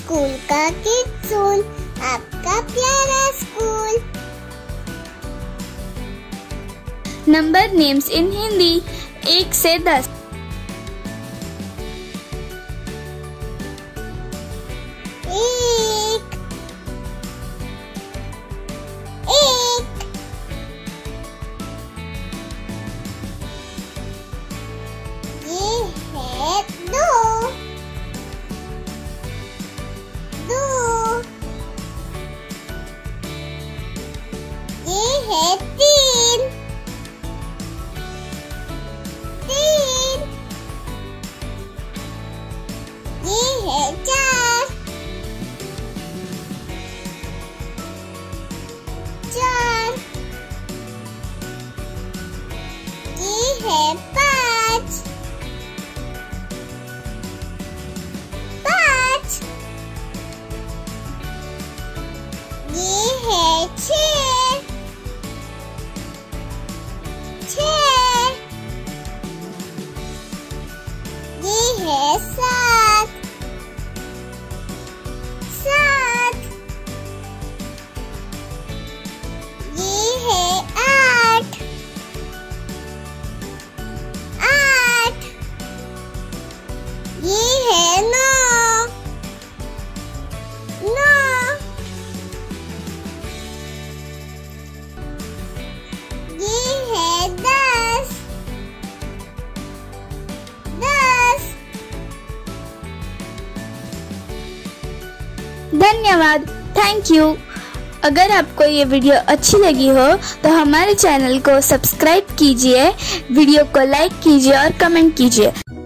School का kid zone, आपका प्यारा school. Number names in Hindi 1 से 10। धन्यवाद, थैंक यू। अगर आपको ये वीडियो अच्छी लगी हो तो हमारे चैनल को सब्सक्राइब कीजिए, वीडियो को लाइक कीजिए और कमेंट कीजिए।